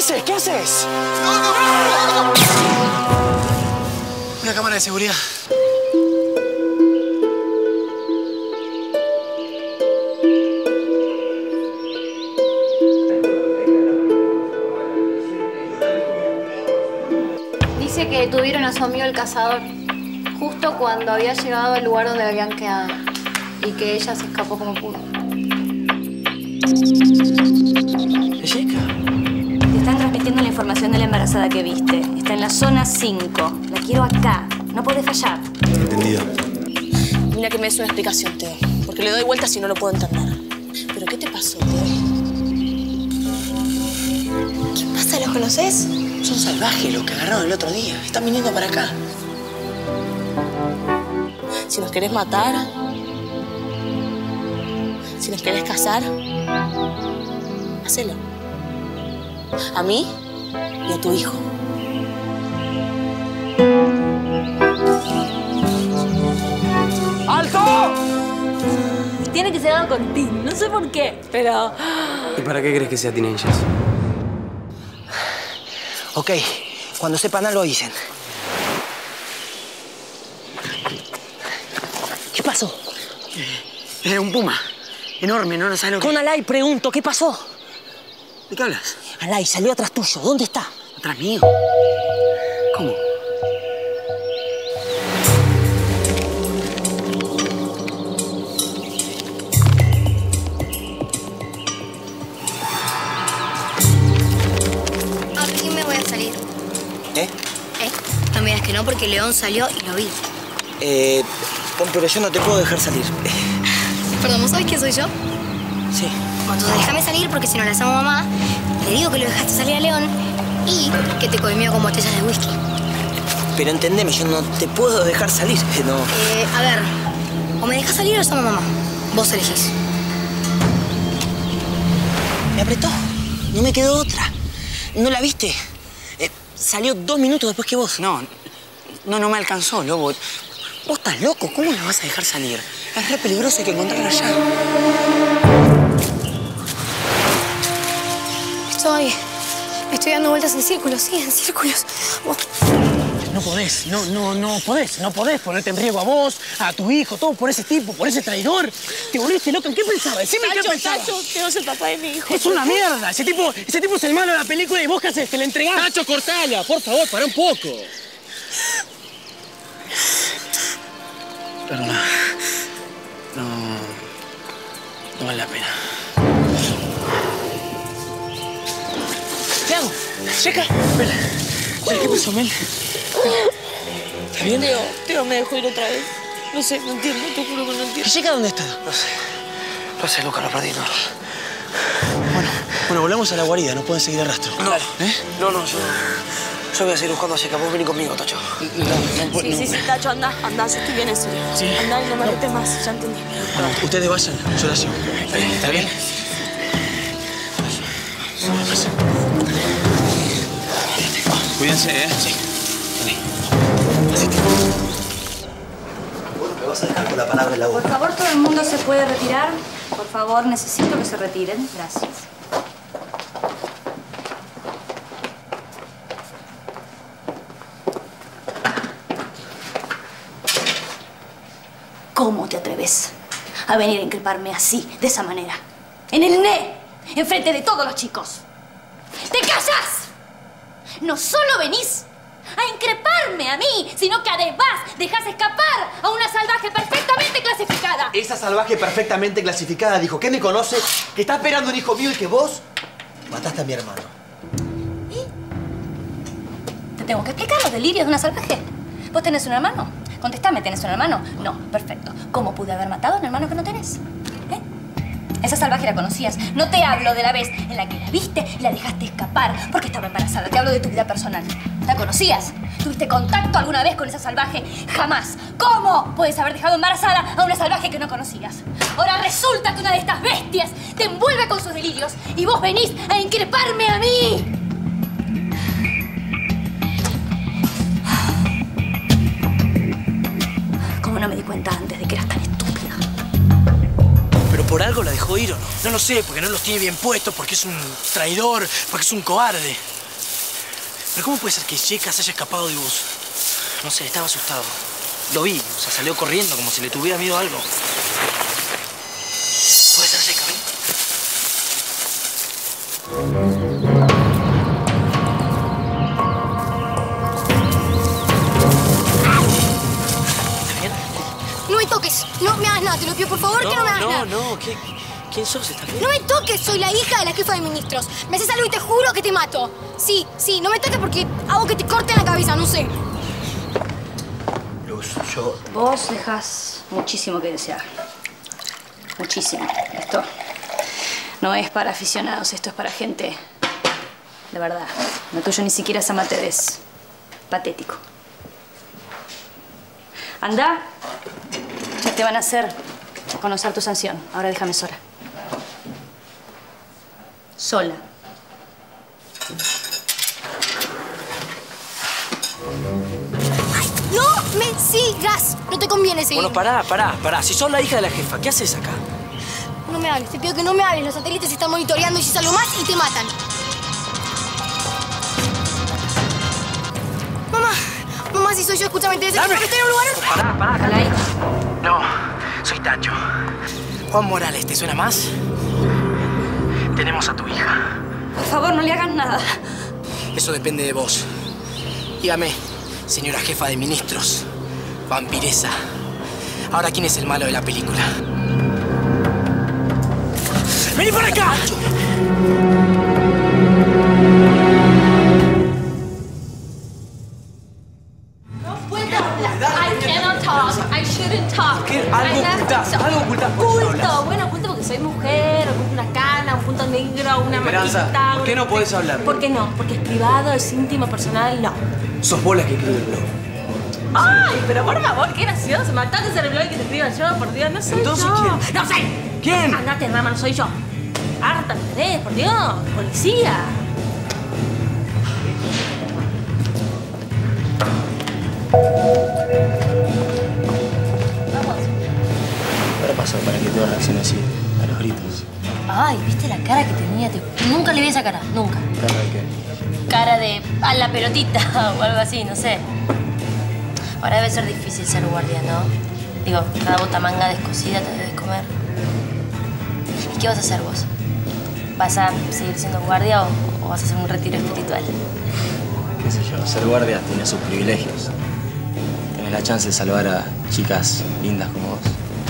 haces? ¿Qué haces? ¡No! Una cámara de seguridad. Dice que detuvieron a su amigo el cazador justo cuando había llegado al lugar donde habían quedado y que ella se escapó como pudo. ¿Jessica? Te están transmitiendo la información de la embarazada que viste. Está en la zona 5. La quiero acá. No podés fallar. Entendido. Mira que me des una explicación, Teo. Porque le doy vueltas y no lo puedo entender. ¿Pero qué te pasó, Teo? ¿Qué pasa? ¿Los conoces? Son salvajes los que agarraron el otro día. Están viniendo para acá. Si nos querés matar, si nos querés casar, hacelo. A mí y a tu hijo. ¡Alto! Tiene que ser algo con Tim. No sé por qué, pero... ¿Y para qué crees que sea Teen Angels? Ok, cuando sepan algo dicen. ¿Qué pasó? Un puma. Enorme, no sabes lo que... Con Alay pregunto, ¿qué pasó? ¿De qué hablas? Alay salió atrás tuyo, ¿dónde está? ¿Atrás mío? ¿Cómo? A mí me voy a salir. ¿Eh? No me digas que no, porque León salió y lo vi. Pero yo no te puedo dejar salir. Perdón, ¿vos sabés quién soy yo? Sí. Bueno, déjame salir porque si no la llamo mamá, le digo que lo dejaste salir a León y que te comió con botellas de whisky. Pero entendeme, yo no te puedo dejar salir. No. A ver, o me dejas salir o llamo a mamá. Vos elegís. Me apretó. No me quedó otra. ¿No la viste? Salió 2 minutos después que vos. No me alcanzó, Lobo. Vos estás loco, ¿cómo la vas a dejar salir? Es re peligroso, hay que encontrarla allá. Estoy dando vueltas en círculos, sí, en círculos. Oh. No podés ponerte en riesgo a vos, a tu hijo, todo por ese tipo, por ese traidor. Te volviste loca. ¿En qué pensabas? Decime qué pensabas. Tacho, Teo es el papá de mi hijo. Es una mierda. Ese tipo es el malo de la película y vos qué haces, te la entregás. Nacho, cortala, por favor, para un poco. Perdona. No vale la pena. ¿Qué hago? Checa. Espera. ¿Qué pasó, Mel? ¿Está bien? Teo me dejó ir otra vez. No sé, no entiendo, te juro que no entiendo. ¿Checa dónde está? No sé, Lucas, lo perdí, no. Bueno, volvamos a la guarida, no pueden seguir el rastro. No, yo voy a seguir buscando a Checa. Vos vení conmigo, Tacho. Sí, Tacho, anda, yo estoy bien en serio. Sí. Anda y no me metes más, ya entendí. Ustedes vayan, yo la sigo. ¿Está bien? Cuídense, ¿eh? Sí. Vení. Bueno, me vas a dejar con la palabra en la boca. Por favor, todo el mundo se puede retirar. Por favor, necesito que se retiren. Gracias. ¿Cómo te atreves a venir a increparme así, de esa manera? En el NE, enfrente de todos los chicos. ¡Te callas! No solo venís a increparme a mí, sino que además dejás escapar a una salvaje perfectamente clasificada. Esa salvaje perfectamente clasificada dijo que me conoce, que está esperando un hijo mío y que vos mataste a mi hermano. ¿Te tengo que explicar los delirios de una salvaje? ¿Vos tenés un hermano? Contestame, ¿tenés un hermano? No, perfecto. ¿Cómo pude haber matado a un hermano que no tenés? Esa salvaje la conocías. No te hablo de la vez en la que la viste y la dejaste escapar porque estaba embarazada. Te hablo de tu vida personal. ¿La conocías? ¿Tuviste contacto alguna vez con esa salvaje? Jamás. ¿Cómo puedes haber dejado embarazada a una salvaje que no conocías? Ahora resulta que una de estas bestias te envuelve con sus delirios y vos venís a increparme a mí. ¿Cómo no me di cuenta antes de que eras tan estúpida? ¿Pero por algo la dejó ir o no? No lo sé, porque no los tiene bien puestos, porque es un traidor, porque es un cobarde. Pero ¿cómo puede ser que Yeka se haya escapado de vos? No sé, estaba asustado. Lo vi, o sea, salió corriendo como si le tuviera miedo a algo. ¿Puede ser Yeka, ven? ¿Está bien? No me toques, no me hagas nada, te lo pido por favor que no me hagas nada. No, ¿quién sos? ¿Estás bien? No me toques, soy la hija de la jefa de ministros. Me haces algo y te juro que te mato. Sí, no me toques porque hago que te corten la cabeza, no sé. Luz, yo... Vos dejás muchísimo que desear. Muchísimo. Esto no es para aficionados, esto es para gente de verdad. Lo tuyo ni siquiera es amateur, es patético. Anda, ya te van a hacer conocer tu sanción. Ahora déjame sola. Sola. ¡Ay, no me sigas! No te conviene seguir. Bueno, pará. Si sos la hija de la jefa, ¿qué haces acá? No me hables, te pido que no me hables. Los satélites están monitoreando y si salgo más y te matan. Mamá, si soy yo, escúchame, te deseo que estoy en un lugar... Pará. Déjala ahí. No, soy Tacho. Juan Morales, ¿te suena más? Tenemos a tu hija. Por favor, no le hagas nada. Eso depende de vos. Dígame, señora jefa de ministros, vampiresa. Ahora, ¿quién es el malo de la película? ¡Vení para acá! Bueno, oculto porque soy mujer, oculto una cana, un punto negro, una Esperanza, manita... ¿por qué no podés hablar? ¿Por qué no? Porque es privado, es íntimo, personal, no. Sos vos la que escribe el blog. Ay, pero por favor, qué gracioso. Matate ser el blog que te escriba yo, por Dios, no soy ¿Entonces yo. quién? ¡No sé! ¿Quién? Andate, Rama, no soy yo. Harta, ¿me tenés? Por Dios, policía. ¿Qué pasó para que todo reaccione así, a los gritos? Ay, ¿viste la cara que tenía? Nunca le vi esa cara, nunca. ¿Cara de qué? Cara de a la pelotita o algo así, no sé. Ahora debe ser difícil ser guardia, ¿no? Digo, cada botamanga descosida te debes comer. ¿Y qué vas a hacer vos? ¿Vas a seguir siendo guardia o vas a hacer un retiro espiritual? Qué sé yo, ser guardia tiene sus privilegios. Tienes la chance de salvar a chicas lindas como vos.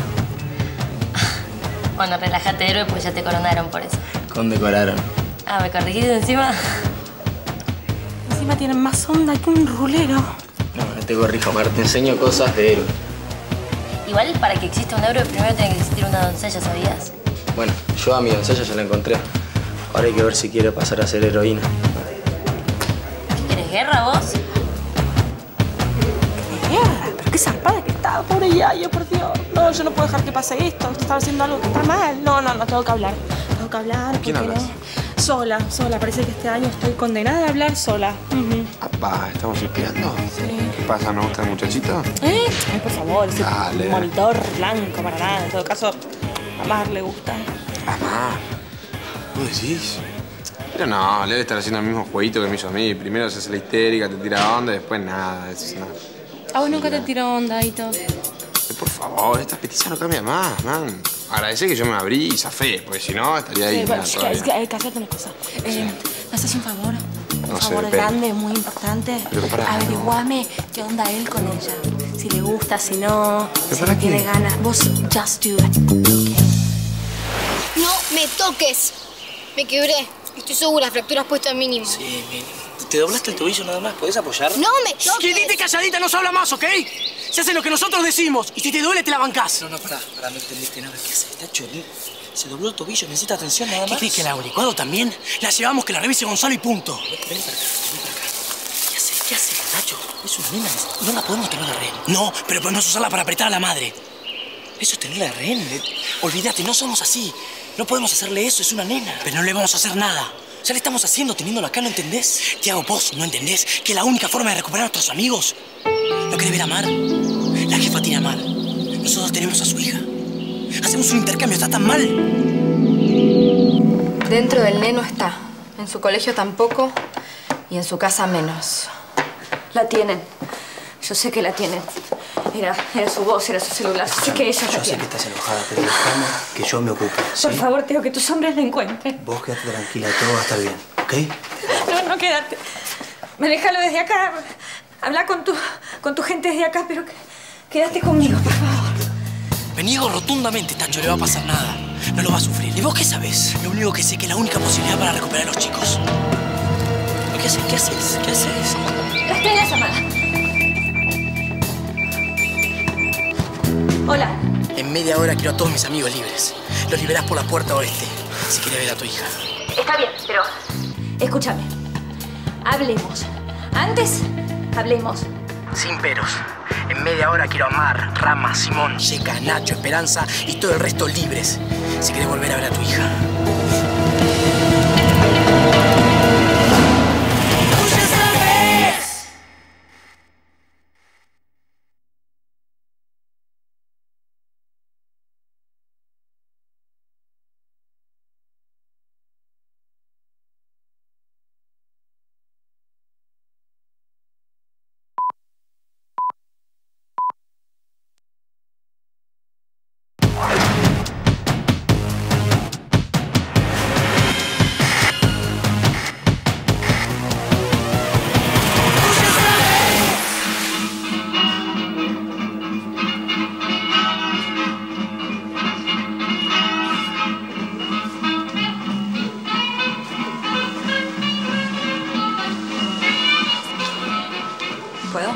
Bueno, relájate, héroe, pues ya te coronaron por eso. Condecoraron. Ah, ¿me corregiste encima? Encima tienen más onda que un rulero. No te corrijo, Mar, te enseño cosas de héroe. Igual, para que exista un héroe, primero tiene que existir una doncella, ¿sabías? Bueno, yo a mi doncella ya la encontré. Ahora hay que ver si quiere pasar a ser heroína. ¿Quieres guerra, vos? Guerra, pero qué zarpada que estaba, pobre Yayo, por Dios. No, yo no puedo dejar que pase esto. Estaba haciendo algo que está mal. No, tengo que hablar. Tengo que hablar. ¿Quién porque hablas? no. Sola. Parece que este año estoy condenada a hablar sola. Apá, ¿estamos espiando? Sí. ¿Qué pasa? ¿No gusta el muchachito? Ay, por favor, ese Dale. monitor blanco para nada. En todo caso, a Mar le gusta. Amá, ¿vos decís? Pero no, le debe estar haciendo el mismo jueguito que me hizo a mí. Primero se hace la histérica, te tira onda y después nada. Es una... A vos nunca te tiró onda y todo. Por favor, esta petición no cambia más, man. Agradecé que yo me abrí y zafé, porque si no estaría ahí. Bueno, hay que hacerte una cosa. ¿Me haces un favor? Un No sé, favor depende. grande, muy importante. Pero pará, Averiguame qué onda él con ella. Si le gusta, si no, ¿Pero si para no tiene qué? ganas. Vos just do it, ¿ok? No me toques. Me quebré. Estoy segura, fracturas puestas al mínimo. Sí, te doblaste el tobillo nada más, ¿podés apoyar? No me toques. Quedite calladita, no se habla más, ¿ok? Se hace lo que nosotros decimos y si te duele te la bancás. No, pará, no entendiste nada. ¿Qué haces, Tacho? Se dobló el tobillo, necesita atención nada más. ¿Qué crees que el auricuado también? La llevamos que la revise Gonzalo y punto. Ven para acá. ¿Qué haces, Tacho? Es una nena, no la podemos tener de rehén. No, pero podemos usarla para apretar a la madre. Eso es tenerla de rehén. Olvídate, no somos así. No podemos hacerle eso, es una nena. Pero no le vamos a hacer nada. Ya le estamos haciendo teniéndola acá, ¿no entendés? Tiago, vos no entendés que la única forma de recuperar a nuestros amigos. ¿No querés ver a Mar? La jefa tiene a Mar. Nosotros tenemos a su hija. Hacemos un intercambio, está tan mal. Dentro del neno está. En su colegio tampoco. Y Y en su casa menos. La tienen. Yo sé que la tienen. Era su voz, era su celular. Sé que ella la tiene. Yo sé que estás enojada, pero déjame que yo me ocupe, ¿sí? Por favor, Teo, que tus hombres la encuentren. Vos quédate tranquila, todo va a estar bien, ¿ok? No, quédate. Manejalo desde acá. Habla con tu gente desde acá, pero quédate conmigo, por favor. Me niego rotundamente, Tacho, le va a pasar nada. No lo va a sufrir. ¿Y vos qué sabés? Lo único que sé que es la única posibilidad para recuperar a los chicos. ¿Qué haces? ¿Qué haces? ¿Qué haces? Estoy en la llamada. Hola. En media hora quiero a todos mis amigos libres. Los liberás por la puerta oeste, si quieres ver a tu hija. Está bien, pero... Escúchame. Hablemos. Antes, hablemos. Sin peros. En media hora quiero a Mar, Rama, Simón, Seca, Nacho, Esperanza y todo el resto libres, si querés volver a ver a tu hija. ¿Puedo?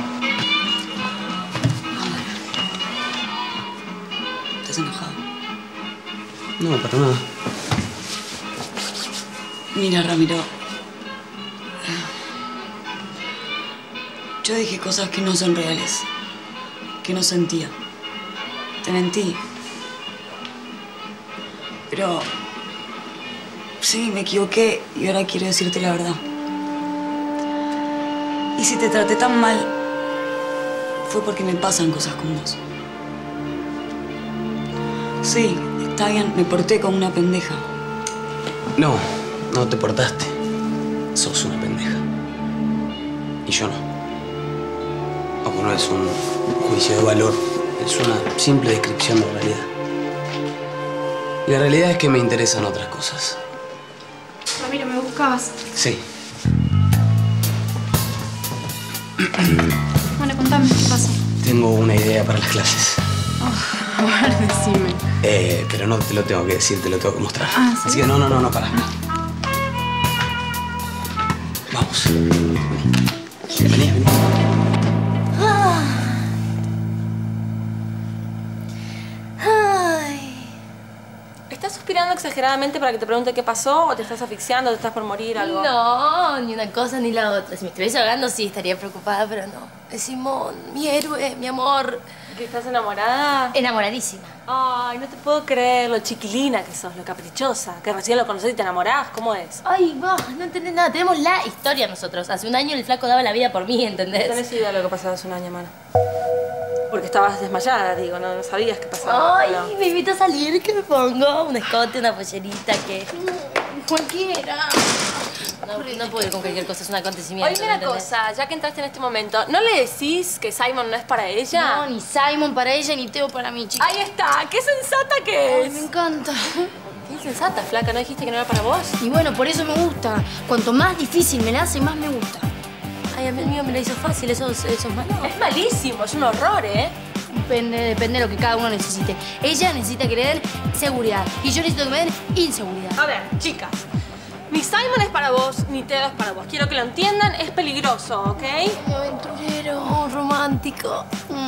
¿Estás enojado? No, para nada. Mira, Ramiro. Yo dije cosas que no son reales. Que no sentía. Te mentí. Pero... sí, me equivoqué y ahora quiero decirte la verdad. Y si te traté tan mal, fue porque me pasan cosas con vos. Sí, está bien, me porté como una pendeja. No, no te portaste. Sos una pendeja. Y yo no. Ojo, no es un juicio de valor. Es una simple descripción de la realidad. Y la realidad es que me interesan otras cosas. Ramiro, ¿me buscabas? Sí. Bueno, contame, ¿qué pasa? Tengo una idea para las clases. Oh, a ver, decime. Pero no te lo tengo que decir, te lo tengo que mostrar. Ah, ¿sí? Así que no, para. Vamos. Vení. ¿Estás suspirando exageradamente para que te pregunte qué pasó? ¿O te estás asfixiando? ¿Te estás por morir? ¿Algo? No, ni una cosa ni la otra. Si me estuviese ahogando, sí, estaría preocupada, pero no. Es Simón, mi héroe, mi amor. ¿Que estás enamorada? Enamoradísima. Ay, no te puedo creer lo chiquilina que sos, lo caprichosa. Que recién lo conocés y te enamorás. ¿Cómo es? Ay, vos, no entendés nada. Tenemos la historia nosotros. Hace un año el flaco daba la vida por mí, ¿entendés? No tenés idea de lo que pasaba hace un año, hermana. Porque estabas desmayada, digo, no sabías qué pasaba. Ay, no. me invito a salir, ¿qué me pongo? Un escote, una pollerita, ¿qué? Cualquiera. No puedo ir con cualquier cosa, es un acontecimiento. Oye, una cosa, ya que entraste en este momento, ¿no le decís que Simon no es para ella? No, ni Simon para ella, ni Teo para mí, chica. Ahí está, qué sensata que es. Ay, me encanta. Qué insensata, flaca, ¿no dijiste que no era para vos? Y bueno, por eso me gusta. Cuanto más difícil me la hace, más me gusta. Ay, a mí el mío me la hizo fácil, eso es malo. Es malísimo, es un horror, ¿eh? Depende de lo que cada uno necesite. Ella necesita que le den seguridad y yo necesito que me den inseguridad. A ver, chicas, ni Simon es para vos, ni Teo es para vos. Quiero que lo entiendan, es peligroso, ¿ok? Aventurero, romántico,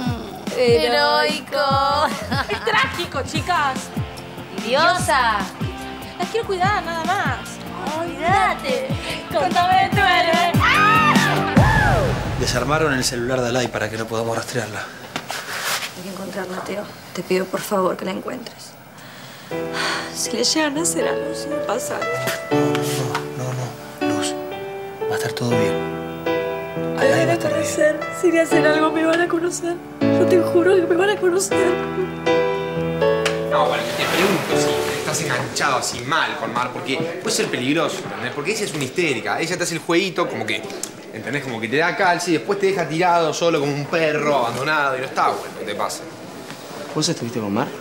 heroico. Es trágico, chicas. Diosa. Las quiero cuidar, nada más. Olvídate. Contame tu héroe. Desarmaron el celular de Alay para que no podamos rastrearla. Hay que encontrarla, Teo. Te pido por favor que la encuentres. Si le llegan a hacer algo, si me pasa algo. No, Luz. Va a estar todo bien. Alay va a estar bien. Si le hacen algo, me van a conocer. Yo te juro que me van a conocer. No, para que te pregunto si estás enganchado así mal con Mar, porque puede ser peligroso, ¿entendés? Porque ella es una histérica. Ella te hace el jueguito como que, ¿entendés? Como que te da calcio y después te deja tirado solo como un perro abandonado y no está bueno que te pase. ¿Vos estuviste con Mar?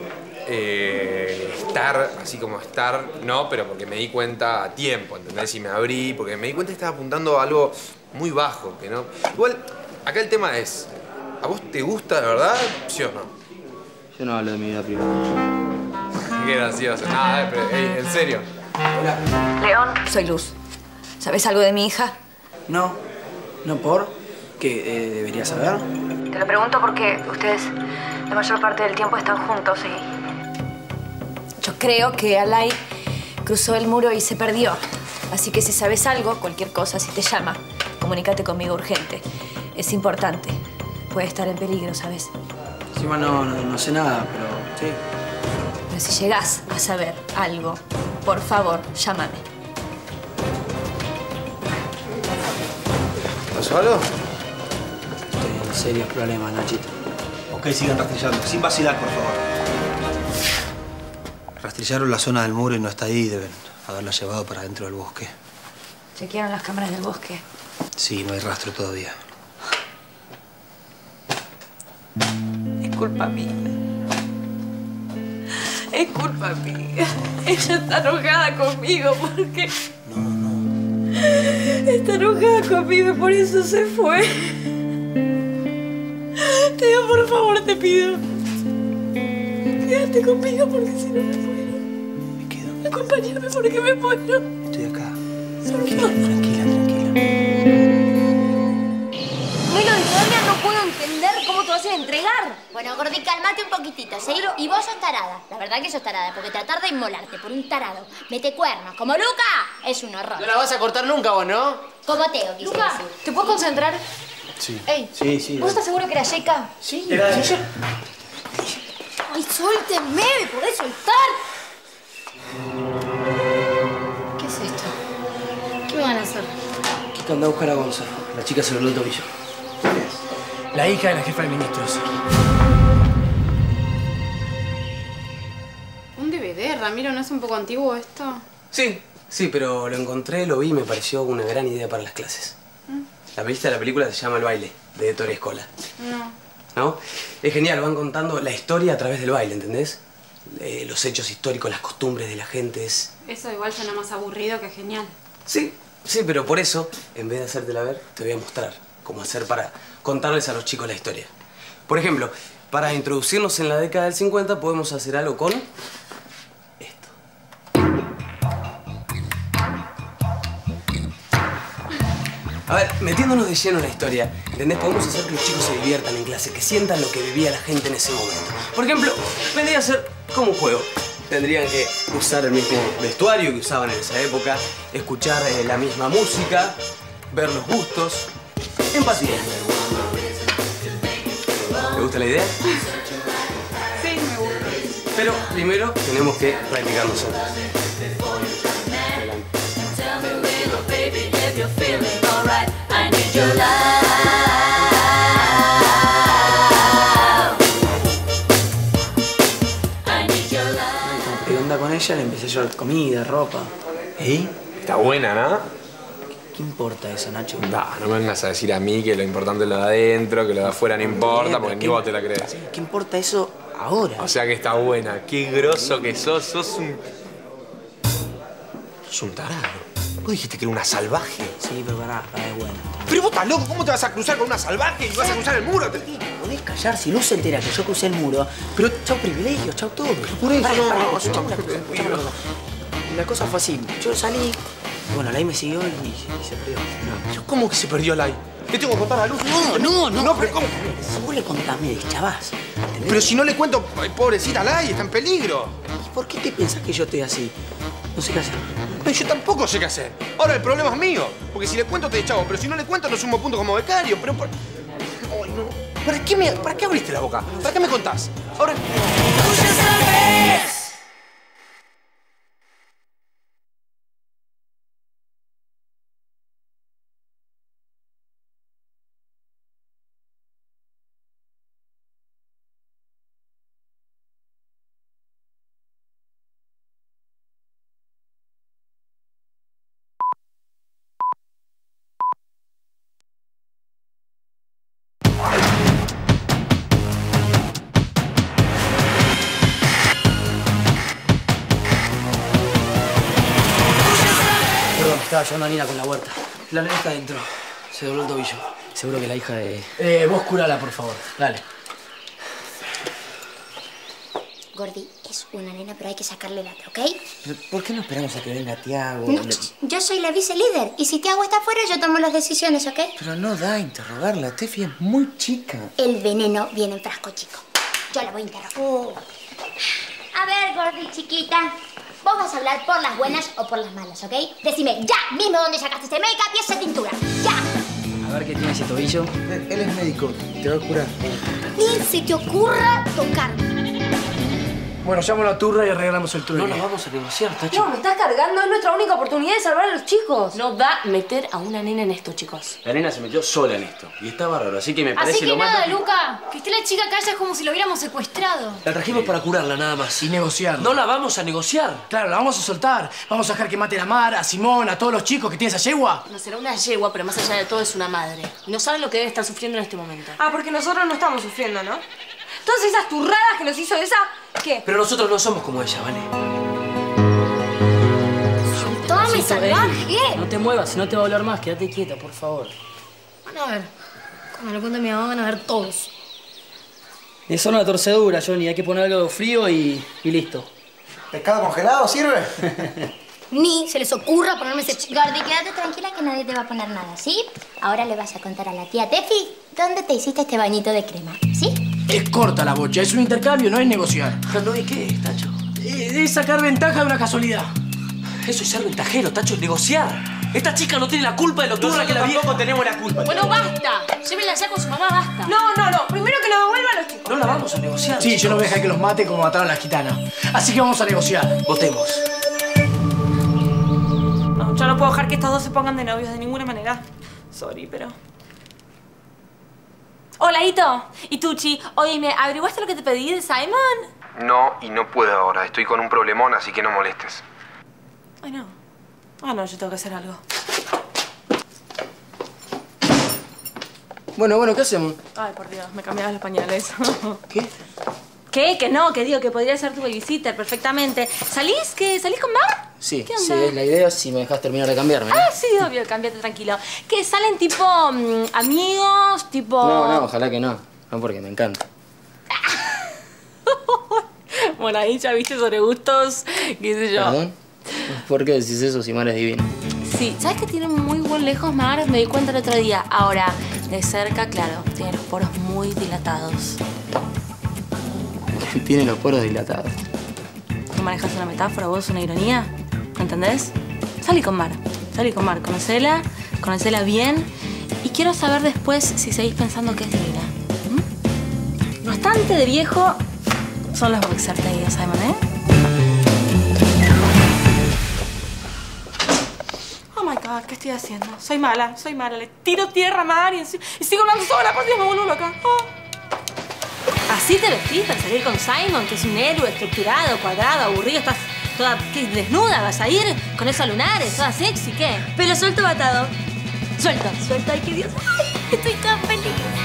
Estar, así como estar, no, pero porque me di cuenta a tiempo, ¿entendés? Y me abrí, porque me di cuenta que estaba apuntando a algo muy bajo, que no... Igual, acá el tema es, ¿a vos te gusta de verdad, sí o no? Yo no hablo de mi vida privada. Qué gracioso. Nada, pero, en serio. Hola. León, soy Luz. ¿Sabes algo de mi hija? No. ¿No por? ¿Qué deberías saber? Te lo pregunto porque ustedes la mayor parte del tiempo están juntos y... Yo creo que Alay cruzó el muro y se perdió. Así que si sabes algo, cualquier cosa, si te llama, comunícate conmigo urgente. Es importante. Puede estar en peligro, ¿sabes? Encima no sé nada, pero sí. Pero si llegás a saber algo, por favor, llámame. ¿Pasó algo? Estoy en serios problemas, Nachito. Ok, sigan rastrillando. Sin vacilar, por favor. Rastrillaron la zona del muro y no está ahí. Deben haberla llevado para dentro del bosque. ¿Chequearon las cámaras del bosque? Sí, no hay rastro todavía. Es culpa mía. Es culpa mía. Ella está enojada conmigo porque... No. Está enojada conmigo y por eso se fue. Teo, por favor, te pido. Quédate conmigo porque si no me muero. Me quedo. Acompáñame porque me muero. Estoy acá. Tranquila. Milo, todavía no puedo entender cómo te vas a entregar. Bueno, Gordi, calmate un poquitito, ¿sí? Y vos sos tarada. La verdad que sos tarada, porque tratar de inmolarte por un tarado, mete cuernos, como Luca, es un horror. No la vas a cortar nunca vos, ¿no? Como Teo, quise Luca, decir. ¿te puedes concentrar? Sí. Ey, Sí. ¿vos estás seguro que era Sheika? Sí. Era ella. ¡Ay, suéltenme! ¿Me podés soltar? ¿Qué es esto? ¿Qué me van a hacer? Kika, anda a buscar a Gonza. La chica se dobló el tobillo. La hija de la jefa de ministros. Un DVD, Ramiro, ¿no es un poco antiguo esto? Sí, pero lo encontré, lo vi y me pareció una gran idea para las clases. La vista de la película se llama El baile, de Ettore Scola. ¿No? Es genial, van contando la historia a través del baile, ¿entendés? Los hechos históricos, las costumbres de la gente, es... Eso igual suena más aburrido que genial. Sí, pero por eso, en vez de hacértela ver, te voy a mostrar cómo hacer para contarles a los chicos la historia. Por ejemplo, para introducirnos en la década del 50 podemos hacer algo con... esto. A ver, metiéndonos de lleno en la historia, ¿entendés? Podemos hacer que los chicos se diviertan en clase, que sientan lo que vivía la gente en ese momento. Por ejemplo, vendría a ser como un juego. Tendrían que usar el mismo vestuario que usaban en esa época, escuchar la misma música, ver los gustos, empatía. ¿Te gusta la idea? Sí, me gusta. Pero primero tenemos que practicar nosotros. ¿Qué onda con ella? Le empecé a llevar comida, ropa. ¿Y? Está buena, ¿no? ¿Qué importa eso, Nacho? No me vengas a decir a mí que lo importante es lo de adentro, que lo de afuera no importa, porque ni vos te la crees. ¿Qué importa eso ahora? O sea que está buena. Qué groso que sos. Sos un tarado. Vos dijiste que era una salvaje. Sí, pero pará, es bueno. Pero vos estás loco. ¿Cómo te vas a cruzar con una salvaje y vas a cruzar el muro? Podés callar si Luz se entera que yo crucé el muro. Pero chau privilegios, chau todo. Por eso Escuchame una cosa. La cosa fue así. Yo salí. Bueno, Lai me siguió y se perdió. ¿Cómo que se perdió Lai? ¿Le tengo que contar a Luz? No. No, pero ¿cómo? Si vos le contás, me deschavás. ¿Entendés? Pero si no le cuento, pobrecita Lai, está en peligro. ¿Y por qué te pensás que yo estoy así? No sé qué hacer. Pero yo tampoco sé qué hacer. Ahora el problema es mío. Porque si le cuento te deschavo, pero si no le cuento no sumo punto como becario. Pero por... Ay, no. ¿Para qué abriste la boca? ¿Para qué me contás? Ahora... estaba ayudando a Nina con la huerta. La nena está adentro. Se dobló el tobillo. Seguro que la hija de... Vos curala, por favor. Dale. Gordi, es una nena, pero hay que sacarle lata, ¿ok? Pero, ¿por qué no esperamos a que venga Tiago? No, yo soy la vice-líder. Y si Tiago está afuera, yo tomo las decisiones, ¿ok? Pero no da a interrogarla. Tefi es muy chica. El veneno viene en frasco chico. Yo la voy a interrogar. A ver, Gordi, chiquita. Vos vas a hablar por las buenas o por las malas, ¿ok? Decime ya mismo dónde sacaste ese make-up y esa tintura. ¡Ya! A ver qué tiene ese tobillo. Él es médico. Te va a curar. Ni se te ocurra tocarme. Bueno, llamo a la turra y arreglamos el truco. No la vamos a negociar, Tacho. No, me estás cargando. Es nuestra única oportunidad de salvar a los chicos. No da meter a una nena en esto, chicos. La nena se metió sola en esto. Y está bárbaro, así que me parece Así que lo más... nada, Luca. Que esté la chica acá ya es como si lo hubiéramos secuestrado. La trajimos para curarla, nada más. Y negociar. No la vamos a negociar. Claro, la vamos a soltar. Vamos a dejar que maten a Mar, a Simón, a todos los chicos que tienen esa yegua. No será una yegua, pero más allá de todo es una madre. Y no saben lo que debe estar sufriendo en este momento. Ah, porque nosotros no estamos sufriendo, ¿no? Todas esas turradas que nos hizo esa... ¿Qué? Pero nosotros no somos como ella, ¿vale? ¡Tome, salvaje! No te muevas, si no te va a hablar más. Quédate quieta, por favor. Van a ver. Cuando lo cuente mi mamá van a ver todos. Es solo una torcedura, Johnny. Hay que poner algo frío y listo. ¿Pescado congelado sirve? Ni se les ocurra ponerme ese... Gordi, quédate tranquila que nadie te va a poner nada, ¿sí? Ahora le vas a contar a la tía Tefi dónde te hiciste este bañito de crema, ¿sí? Es corta la bocha, es un intercambio, no es negociar. ¿No es qué, Tacho? Es sacar ventaja de una casualidad. Eso es ser ventajero, Tacho, es negociar. Esta chica no tiene la culpa de lo turra que la vieja. Tampoco tenemos la culpa. Bueno, basta. Llévenla ya con su mamá, basta. No. Primero que lo devuelvan los chicos. No la vamos a negociar. Sí, yo no voy a dejar que los mate como mataron a la gitana. Así que vamos a negociar. Votemos. No, yo no puedo dejar que estos dos se pongan de novios de ninguna manera. Sorry, pero... Hola, Ito. Y Tucci, oíme, ¿averiguaste lo que te pedí de Simon? No, y no puedo ahora. Estoy con un problemón, así que no molestes. Ay, no. Ah, no, yo tengo que hacer algo. Bueno, ¿qué hacemos? Ay, por Dios, me cambiabas los pañales. ¿Qué? ¿Qué? Que no, que digo que podría ser tu babysitter perfectamente. ¿Salís? ¿Que salís con Mar? Sí, ¿Qué onda? es la idea si me dejas terminar de cambiarme. Ah, sí, obvio, cámbiate tranquilo. Que salen tipo amigos, tipo... No, ojalá que no. No, porque me encanta. Bueno, ahí ya viste sobre gustos, qué sé yo. ¿Perdón? ¿Por qué decís eso si Mar es divina? Sí, ¿sabes que tiene muy buen lejos Mar? Me di cuenta el otro día. Ahora, de cerca, claro, tiene los poros muy dilatados. Tiene los poros dilatados. ¿No manejas una metáfora vos, una ironía? ¿Entendés? Salí con Mar, conocela bien. Y quiero saber después si seguís pensando que es divina. Bastante de viejo son los boxers, te digo, Simon, ¿eh? Oh my God, ¿qué estoy haciendo? Soy mala. Le tiro tierra a Mar y sigo hablando sola. Por Dios, me vuelvo loca. Oh. ¿Así te vestís para salir con Simon, que es un héroe estructurado, cuadrado, aburrido? Estás toda desnuda, vas a ir con esos lunares, toda sexy, ¿qué? Pelo suelto o atado. Suelto. Ay, qué Dios. Ay, estoy tan feliz.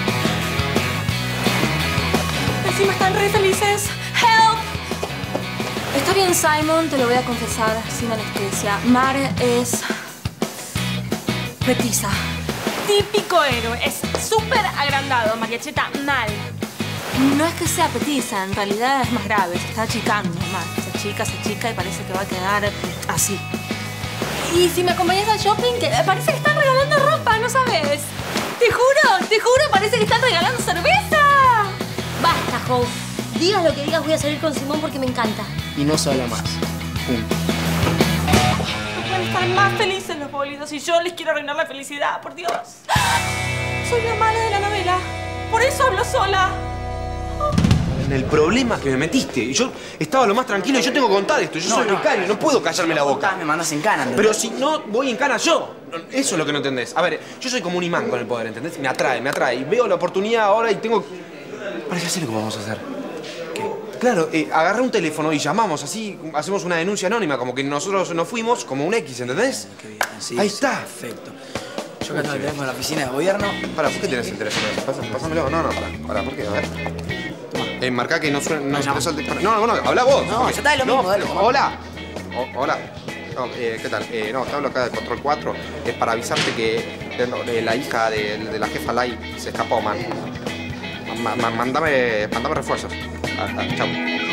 Encima están re felices. ¡Help! Está bien, Simon, te lo voy a confesar sin anestesia. Mar es... petiza. Típico héroe. Es súper agrandado, Mariacheta, mal. No es que sea petiza, en realidad es más grave. Se está achicando más. Se achica y parece que va a quedar así. Y si me acompañas al shopping, que parece que están regalando ropa, ¿no sabes? Te juro, parece que están regalando cerveza. Basta, Hope. Digas lo que digas, voy a salir con Simón porque me encanta. Y no se habla más. Punto. No pueden estar más felices los bólidos y yo les quiero arruinar la felicidad, por Dios. Soy la mala de la novela. Por eso hablo sola. En el problema que me metiste. Y yo estaba lo más tranquilo y yo tengo que contar esto. Yo soy vicario, no puedo callarme la boca. Me mandas en cana, Pero si no, voy en cana yo. Eso es lo que no entendés. A ver, yo soy como un imán con el poder, ¿entendés? Me atrae. Y veo la oportunidad ahora y tengo... Parece así lo que vamos a hacer. ¿Qué? Claro, agarré un teléfono y llamamos, así hacemos una denuncia anónima, como que nosotros nos fuimos, como un X, ¿entendés? Qué bien, sí. Ahí está. Perfecto. Yo acá tengo el teléfono de la oficina de gobierno. ¿Para ¿por qué tenés el teléfono? Pásamelo. No, para, ¿por qué? A ver. Marcá que no suena... No, habla vos. No, ya está, es lo mismo, dale. Hola. Hola. No, ¿qué tal? No, te hablo acá de Control 4. Es para avisarte que la hija de la jefa Lai se escapó, man. Mándame refuerzos. Chau.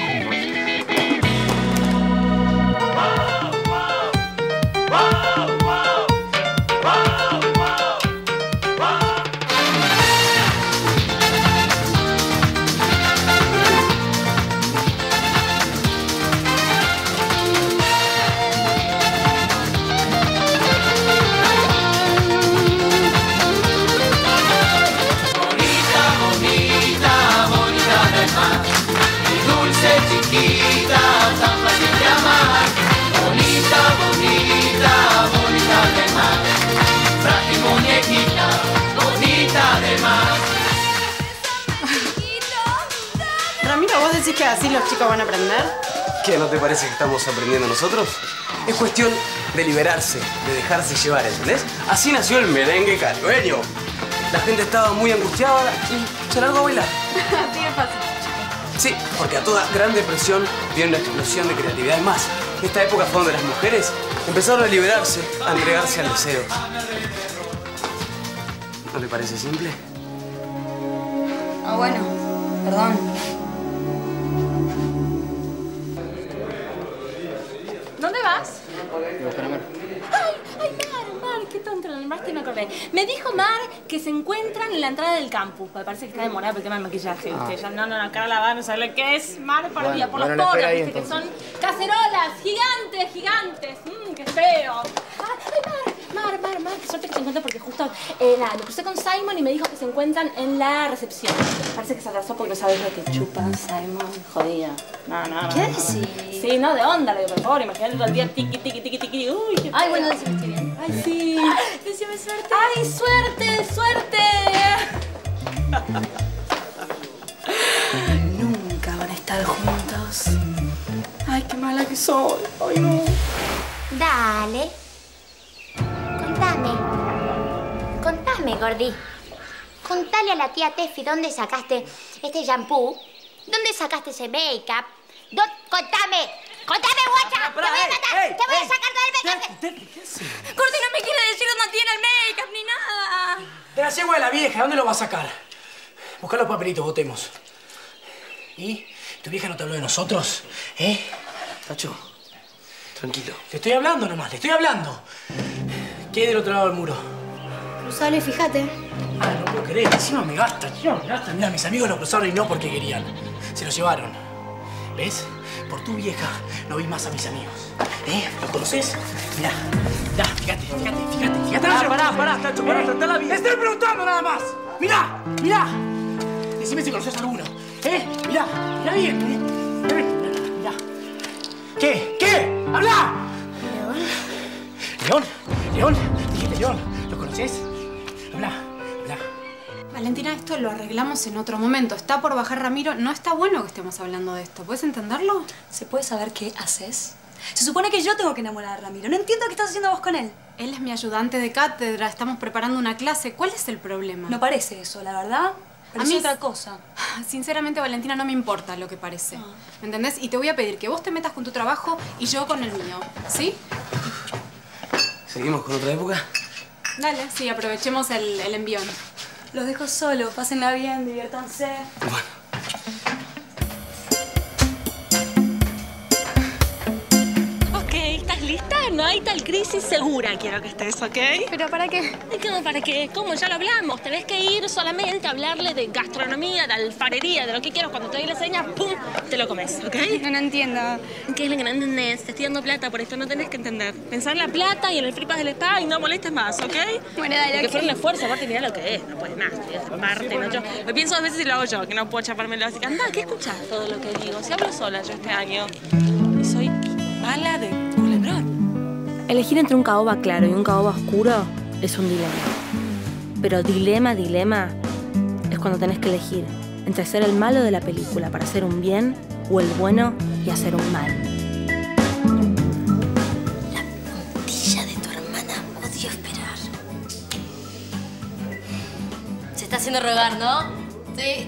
Ramiro, ¿vos decís que así los chicos van a aprender? ¿Qué, no te parece que estamos aprendiendo nosotros? Es cuestión de liberarse, de dejarse llevar, ¿entendés? Así nació el merengue caribeño. La gente estaba muy angustiada y se largó a bailar. Así es fácil. Sí, porque a toda gran depresión viene una explosión de creatividad. Es más, esta época fue donde las mujeres empezaron a liberarse, a entregarse al deseo. ¿No te parece simple? Ah, bueno. Perdón. ¿Dónde vas? Ay, Mar, qué tonto, lo nombraste y me acordé. Me dijo Mar que se encuentran en la entrada del campus. Me parece que está demorada por el tema del maquillaje, ¿viste? Ya no, cara lavada, no sabe lo que es. Mar por día, por los poros, ¿viste? Que son cacerolas gigantes. Qué feo. Mar, qué suerte que se encuentran porque justo, lo crucé con Simon y me dijo que se encuentran en la recepción. Parece que se atrasó porque no sabes lo que chupan, Simon. Jodida. No. ¿Qué decís? Sí, no, de onda, le digo, por favor, imagínate todo el día tiqui. Uy, qué Ay, bueno, decime, estoy bien. Ay, sí. Decime suerte. ¡Ay, suerte! Nunca van a estar juntos. Ay, qué mala que soy. Ay, no. Dale. Contame, Gordi. Contale a la tía Tefi dónde sacaste este shampoo, dónde sacaste ese make-up. Contame, guacha. Te voy a matar. Te voy a sacar todo el make-up. ¿Qué haces? Gordi no me quiere decir dónde tiene el make-up ni nada. De la yegua de la vieja, ¿dónde lo va a sacar? Busca los papelitos, votemos. ¿Y? ¿Tu vieja no te habló de nosotros? Tacho, tranquilo. Te estoy hablando nomás, te estoy hablando. ¿Qué hay del otro lado del muro? Cruzalo y fíjate. Ah, no puedo creer. Encima me gasta. Mira, mis amigos lo cruzaron y no porque querían. Se lo llevaron. ¿Ves? Por tu vieja no vi más a mis amigos. ¿Los conoces? Mirá, fíjate. Pará, Tacho, pará, tratá la vida. Estoy preguntando nada más. Mirá. Decime si conoces a alguno. Mirá bien. Mirá. ¿Qué? ¡Habla! ¿León? Dijiste León. ¿Lo conoces? Habla. Valentina, esto lo arreglamos en otro momento. Está por bajar Ramiro. No está bueno que estemos hablando de esto. ¿Puedes entenderlo? ¿Se puede saber qué haces? Se supone que yo tengo que enamorar a Ramiro. No entiendo qué estás haciendo vos con él. Él es mi ayudante de cátedra. Estamos preparando una clase. ¿Cuál es el problema? No parece eso, la verdad. Parece otra cosa. Sinceramente, Valentina, no me importa lo que parece. ¿Me entendés? Y te voy a pedir que vos te metas con tu trabajo y yo con el mío. ¿Sí? ¿Seguimos con otra época? Dale, sí, aprovechemos el envión. Los dejo solos, pásenla bien, diviértanse. Bueno. Ok, ¿estás lista? No hay tal crisis segura, quiero que estés, ¿ok? ¿Pero para qué? ¿Para qué? ¿Cómo? Ya lo hablamos. Tenés que ir solamente a hablarle de gastronomía, de alfarería, de lo que quieras. Cuando te doy la seña, ¡pum!, te lo comes, ¿ok? No entiendo. ¿Qué es lo que no entendés? Te estoy dando plata, por esto no tenés que entender. Pensar en la plata y en el fripas del spa y no molestes más, ¿ok? Bueno, dale, que fuera un esfuerzo, aparte mirá lo que es. No puedes más, aparte, ¿no? Yo me pienso 2 veces y lo hago yo, que no puedo chapármelo así. Anda, ¿qué escuchás todo lo que digo? Si hablo sola yo este año. Y soy mala de culebrón. Elegir entre un caoba claro y un caoba oscuro es un dilema. Pero dilema es cuando tenés que elegir entre ser el malo de la película para hacer un bien o el bueno y hacer un mal. La puntilla de tu hermana odio esperar. Se está haciendo rogar, ¿no? Sí.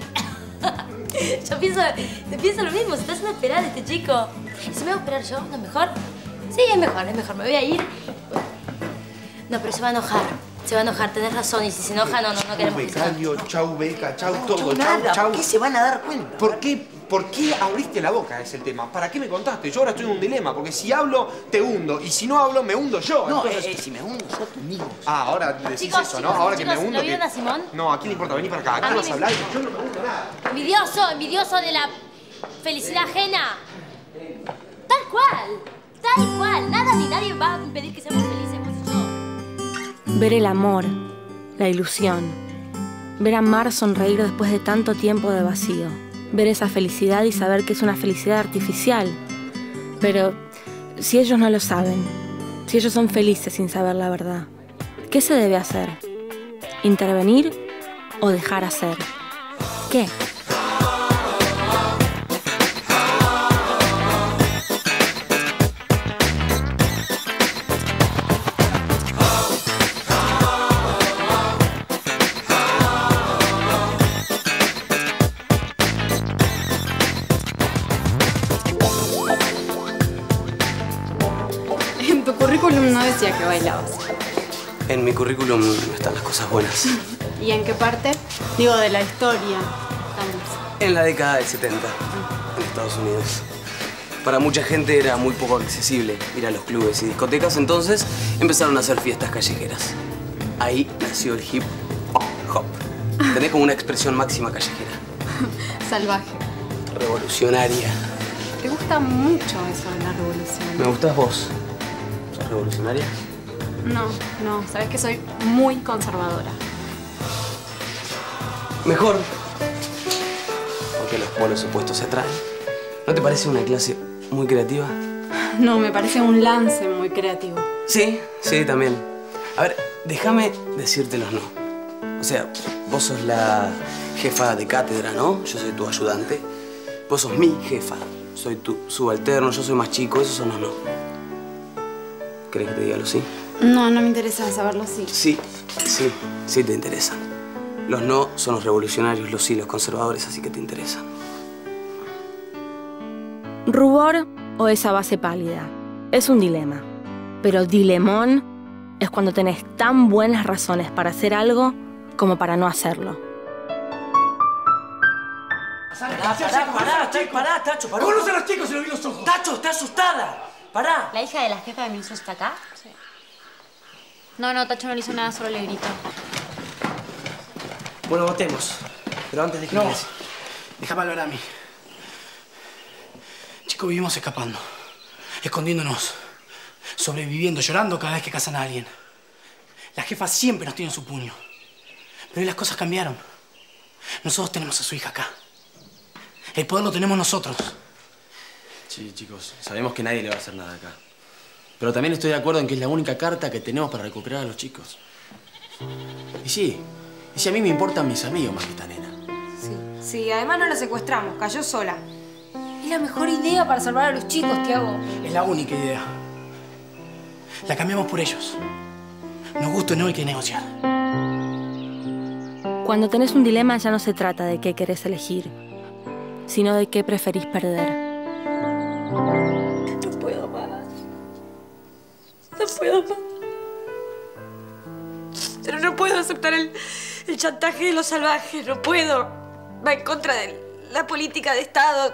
Yo pienso lo mismo, se está haciendo esperar este chico. ¿Y si me voy a esperar yo? ¿No es mejor? Sí, es mejor, me voy a ir. No, pero se va a enojar. Se va a enojar, tenés razón. Y si se enoja, no queremos que se Becario, chau, Beca, chau, todo, Nada, chau. ¿por qué se van a dar cuenta? ¿Por qué abriste la boca? Es el tema. ¿Para qué me contaste? Yo ahora estoy en un dilema, porque si hablo, te hundo. Y si no hablo, me hundo yo. No, entonces... si me hundo yo, te hundimos. Ah, ahora decís Chicos, eso, ¿no? Ahora que me hundo... ¿lo vieron a Simón? No, ¿a quién le importa? Vení para acá. ¿A qué vas a hablar? Yo no me hundo nada. Envidioso de la felicidad ajena. Tal cual. Nada ni nadie va a impedir que seamos felices vos y yo. Ver el amor, la ilusión. Ver a Mar sonreír después de tanto tiempo de vacío. Ver esa felicidad y saber que es una felicidad artificial. Pero si ellos no lo saben, si ellos son felices sin saber la verdad, ¿qué se debe hacer? ¿Intervenir o dejar hacer? ¿Qué? En tu currículum no decía que bailabas. En mi currículum están las cosas buenas. ¿Y en qué parte? Digo, de la historia. Vamos. En la década del 70, en Estados Unidos. Para mucha gente era muy poco accesible ir a los clubes y discotecas, entonces empezaron a hacer fiestas callejeras. Ahí nació el hip hop. Tenés como una expresión máxima callejera. Salvaje. Revolucionaria. Te gusta mucho eso de la revolución. ¿Me gustás vos? ¿Sos revolucionaria? No, sabes que soy muy conservadora. Mejor. Porque los polos opuestos se atraen. ¿No te parece una clase muy creativa? No, me parece un lance muy creativo. Sí, también. A ver, déjame decirte los no. O sea, vos sos la jefa de cátedra, ¿no? Yo soy tu ayudante. Vos sos mi jefa. Soy tu subalterno, yo soy más chico. Esos son los no. ¿Querés que te diga los sí? No me interesa saberlo sí. Sí te interesan. Los no son los revolucionarios, los sí los conservadores, así que te interesan. Rubor o esa base pálida. Es un dilema. Pero dilemón es cuando tenés tan buenas razones para hacer algo como para no hacerlo. Pará, Tacho, pará. Conoce a los chicos y lo vi los ojos. Tacho, está asustada. Pará. ¿La hija de la jefa de ministros está acá? Sí. No, Tacho no le hizo nada, solo le gritó. Bueno, votemos. Pero antes déjame decir. Déjame hablar a mí. Chicos, vivimos escapando. Escondiéndonos. Sobreviviendo, llorando cada vez que casan a alguien. La jefa siempre nos tiene en su puño. Pero hoy las cosas cambiaron. Nosotros tenemos a su hija acá. El poder lo tenemos nosotros. Sí, chicos, sabemos que nadie le va a hacer nada acá. Pero también estoy de acuerdo en que es la única carta que tenemos para recuperar a los chicos. Y sí, a mí me importan mis amigos más que esta nena. Sí, además no la secuestramos, cayó sola. Es la mejor idea para salvar a los chicos, Tiago. Es la única idea. La cambiamos por ellos. Nos gusta o no, hay que negociar. Cuando tenés un dilema ya no se trata de qué querés elegir, sino de qué preferís perder. No puedo más. No puedo más. Pero no puedo aceptar el chantaje de los salvajes. No puedo. Va en contra de la política de Estado.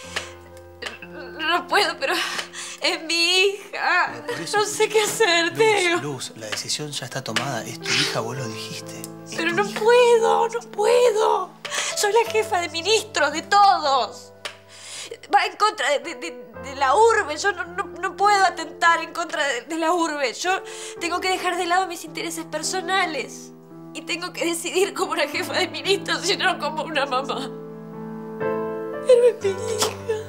No puedo, pero es mi hija. No sé qué hacer, Teo. Luz, la decisión ya está tomada. Es tu hija, vos lo dijiste. Pero no puedo. Soy la jefa de ministros, de todos. Va en contra de la urbe. Yo no puedo atentar en contra de la urbe. Yo tengo que dejar de lado mis intereses personales. Y tengo que decidir como una jefa de ministros y no como una mamá. Pero es mi hija.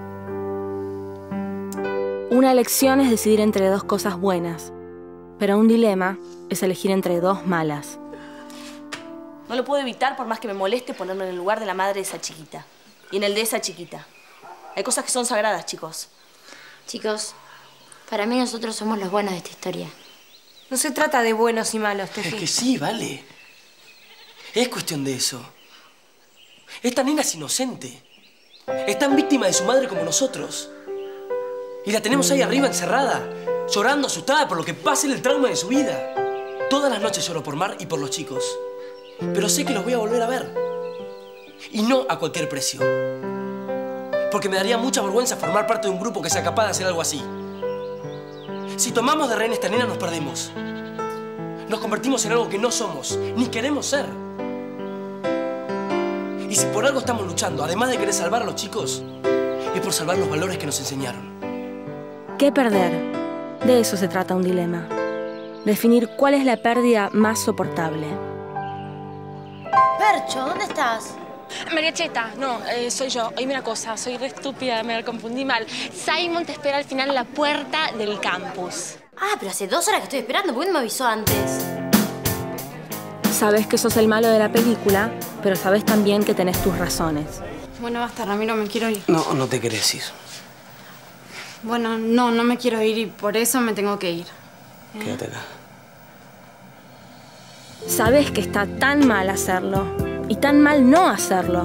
Una elección es decidir entre dos cosas buenas, pero un dilema es elegir entre dos malas. No lo puedo evitar por más que me moleste ponerme en el lugar de la madre de esa chiquita. Y en el de esa chiquita. Hay cosas que son sagradas, chicos. Chicos, para mí nosotros somos los buenos de esta historia. No se trata de buenos y malos, Tefi. Es que sí, vale. Es cuestión de eso. Esta nena es inocente. Es tan víctima de su madre como nosotros. Y la tenemos ahí arriba encerrada, llorando, asustada por lo que pasa en el trauma de su vida. Todas las noches lloro por Mar y por los chicos. Pero sé que los voy a volver a ver. Y no a cualquier precio. Porque me daría mucha vergüenza formar parte de un grupo que sea capaz de hacer algo así. Si tomamos de rehén esta nena, nos perdemos. Nos convertimos en algo que no somos, ni queremos ser. Y si por algo estamos luchando, además de querer salvar a los chicos, es por salvar los valores que nos enseñaron. ¿Qué perder? De eso se trata un dilema. Definir cuál es la pérdida más soportable. Percho, ¿dónde estás? Mariacheta, no, soy yo. Oíme una cosa, soy re estúpida, me confundí mal. Simon te espera al final en la puerta del campus. Ah, pero hace 2 horas que estoy esperando. ¿Por qué no me avisó antes? Sabes que sos el malo de la película, pero sabes también que tenés tus razones. Bueno, basta, Ramiro, me quiero ir. No, no te querés ir. Bueno, no me quiero ir y por eso me tengo que ir. Quédate acá. Sabes que está tan mal hacerlo y tan mal no hacerlo.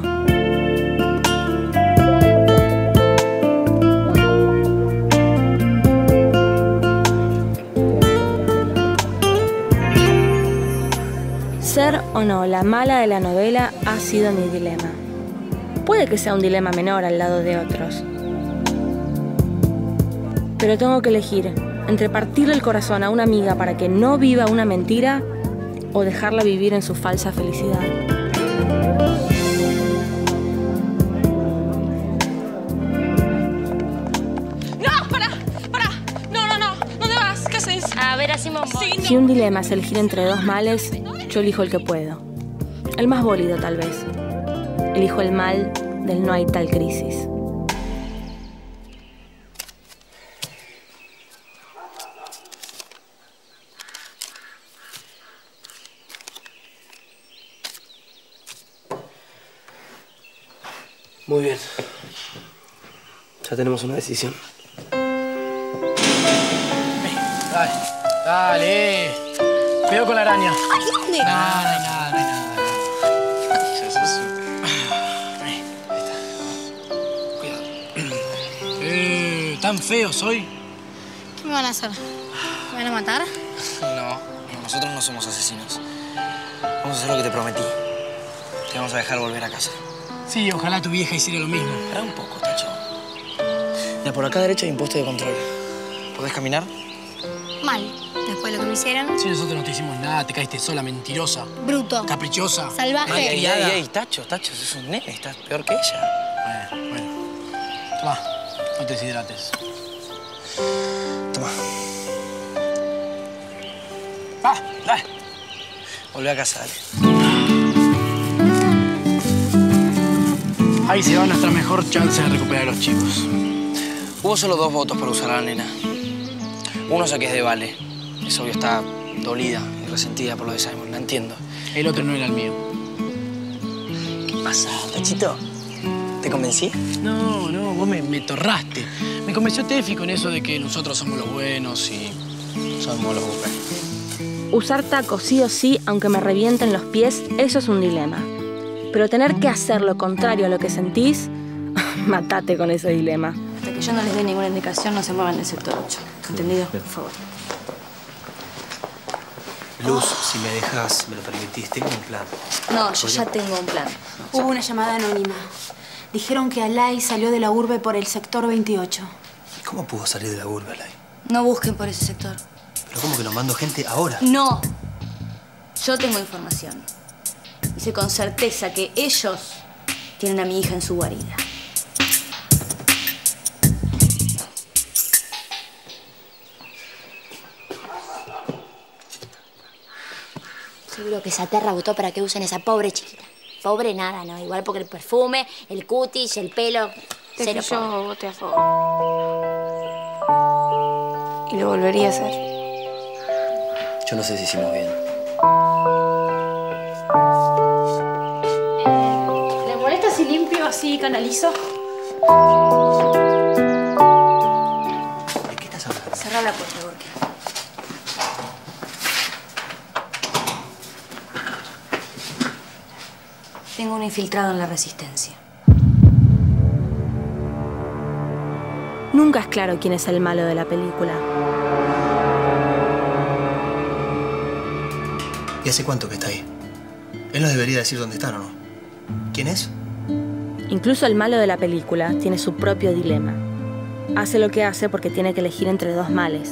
Ser o no la mala de la novela ha sido mi dilema. Puede que sea un dilema menor al lado de otros. Pero tengo que elegir entre partirle el corazón a una amiga para que no viva una mentira o dejarla vivir en su falsa felicidad. ¡No! ¡Para! No. ¿Dónde vas? ¿Qué haces? A ver, así vamos. Si un dilema es elegir entre dos males, yo elijo el que puedo. El más bólido, tal vez. Elijo el mal del no hay tal crisis. Muy bien. Ya tenemos una decisión. Dale. Cuidado con la araña. Ay, ¿dónde? No hay nada. Cuidado. ¿Tan feo soy? ¿Qué me van a hacer? ¿Me van a matar? No, nosotros no somos asesinos. Vamos a hacer lo que te prometí. Te vamos a dejar volver a casa. Sí, ojalá tu vieja hiciera lo mismo. Espera un poco, Tacho. Mira, por acá derecha hay un poste de control. ¿Podés caminar? Mal. Después de lo que me hicieron. Si nosotros no te hicimos nada, te caíste sola, mentirosa. Bruto. Caprichosa. Salvaje. Ey, Tacho, sos un nene, estás peor que ella. Bueno. Toma, no te deshidrates. Toma. Va, dale. Volvé a casa, dale. Ahí se va nuestra mejor chance de recuperar a los chicos. Hubo solo 2 votos para usar a la nena. Uno sé que es de Vale. Es obvio, está dolida y resentida por lo de Simon, la entiendo. El otro no era el mío. ¿Qué pasa, Tachito? ¿Te convencí? No, vos me torraste. Me convenció Tefi con eso de que nosotros somos los buenos y somos los buques. Usar tacos sí o sí, aunque me revienten los pies, eso es un dilema. Pero tener que hacer lo contrario a lo que sentís, matate con ese dilema. Hasta que yo no les dé ninguna indicación, no se muevan del sector 8. ¿Entendido? Por favor. Luz, si me dejas, me lo permitís, tengo un plan. No, yo ya tengo un plan. Hubo una llamada anónima. Dijeron que Alay salió de la urbe por el sector 28. ¿Cómo pudo salir de la urbe, Alay? No busquen por ese sector. ¿Pero cómo que nos mando gente ahora? No. Yo tengo información. Y sé con certeza que ellos tienen a mi hija en su guarida. Seguro que Saterra votó para que usen esa pobre chiquita. Pobre nada, ¿no? Igual porque el perfume, el cutis, el pelo... Cero Yo voté a favor. Y lo volvería a hacer. Yo no sé si hicimos bien. ¿Le molesta si limpio así y canalizo? ¿De qué estás hablando? Cerrá la puerta, Gorky. Tengo un infiltrado en la Resistencia. Nunca es claro quién es el malo de la película. ¿Y hace cuánto que está ahí? Él nos debería decir dónde están, ¿o no? ¿Quién es? Incluso el malo de la película tiene su propio dilema. Hace lo que hace porque tiene que elegir entre dos males.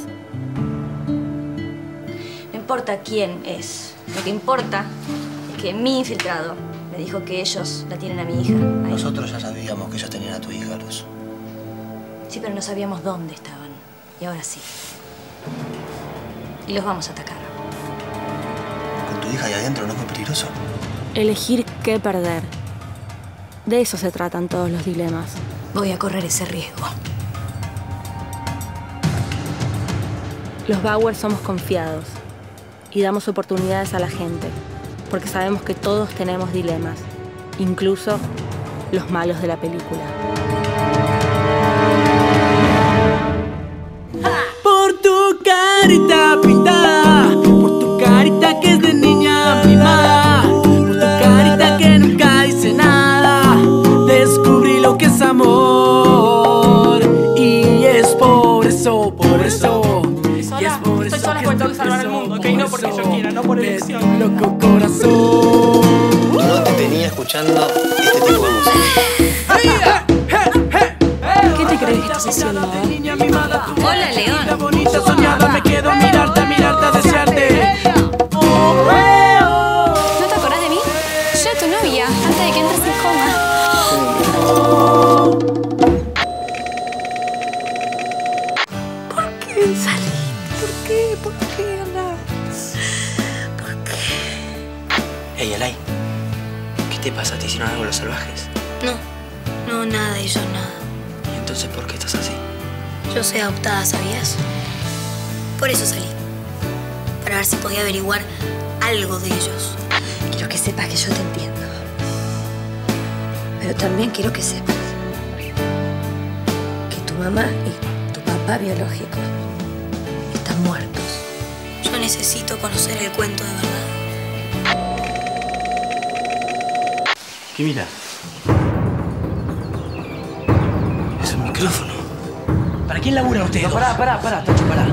No importa quién es. Lo que importa es que mi infiltrado me dijo que ellos la tienen a mi hija. Ahí. Nosotros ya sabíamos que ellos tenían a tu hija, Luz. Sí, pero no sabíamos dónde estaban. Y ahora sí. Y los vamos a atacar. ¿Con tu hija ahí adentro no es muy peligroso? Elegir qué perder. De eso se tratan todos los dilemas. Voy a correr ese riesgo. Los Bauer somos confiados y damos oportunidades a la gente, porque sabemos que todos tenemos dilemas, incluso los malos de la película. Por tu carita pintada, por tu carita que es de niña mimada, por tu carita que nunca dice nada, descubrí lo que es amor. Y es por eso, Estoy sola, pues tengo que salvar el mundo, ¿ok? No porque yo quiera, no por elección. Loco corazón. No te tenía escuchando este tipo de música. ¿Qué te crees que estás haciendo? Hola, León. Bonita soñada, me quedo a mirarte, a desearte. ¿No te acordás de mí? Yo era tu novia, antes de que entres en coma. ¿Por qué salí? ¿Por qué, Ana? ¿Por qué? Ey, Alay, ¿qué te pasa? ¿Te hicieron algo los salvajes? No, nada, ellos nada. ¿Y entonces por qué estás así? Yo soy adoptada, ¿sabías? Por eso salí. Para ver si podía averiguar algo de ellos. Quiero que sepas que yo te entiendo. Pero también quiero que sepas que tu mamá y tu papá biológico están muertos. Yo necesito conocer el cuento de verdad. ¿Qué mira? Es un micrófono. ¿Para quién laburan ustedes? No, pará, Tacho, pará.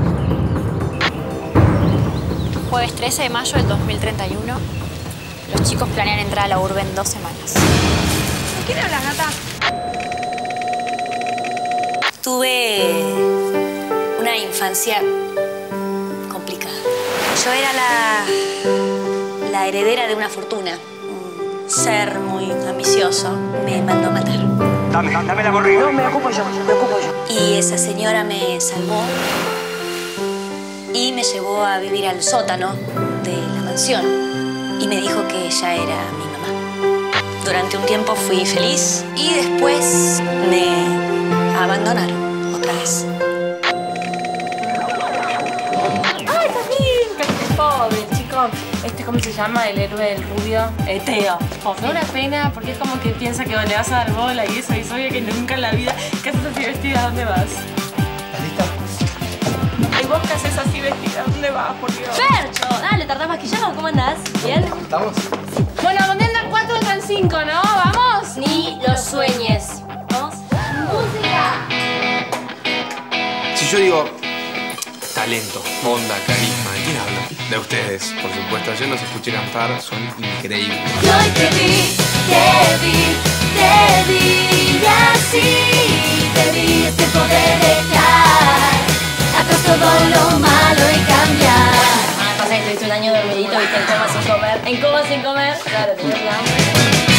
Jueves 13 de mayo del 2031. Los chicos planean entrar a la urbe en 2 semanas. ¿De quién hablas, Nata? Tuve una infancia complicada. Yo era la heredera de una fortuna. Un ser muy ambicioso me mandó a matar. Dame la gorrita. No, me ocupo yo. Y esa señora me salvó y me llevó a vivir al sótano de la mansión. Y me dijo que ella era mi mamá. Durante un tiempo fui feliz y después me abandonaron otra vez. ¡Ay, también! ¡Qué pobre, chico! ¿Cómo se llama? El héroe del rubio. Teo. Me da una pena porque es como que piensa que le vas a dar bola y eso, y soy que nunca en la vida. ¿Qué haces así vestida? ¿A dónde vas? ¿Estás lista? ¿Y vos qué haces así vestida? ¿A dónde vas, por Dios? ¡Fercho! Dale, ¿tardás maquillado? ¿Cómo andás? ¿Bien? ¿Estamos? Bueno, donde andan 4 entran 5, ¿no? ¿Vamos? Ni lo sueñes. ¿Vamos? ¡Música! Si yo digo talento, onda, carisma, ¿de quién hablo? De ustedes, por supuesto. Ayer los escuché cantar, son increíbles. Y hoy te vi y así te vi, es tiempo de dejar atrás todo lo malo y cambiar. Pasa que tuviste un año dormidito, viste, en coma sin comer. En coma sin comer. Claro, tenías hambre.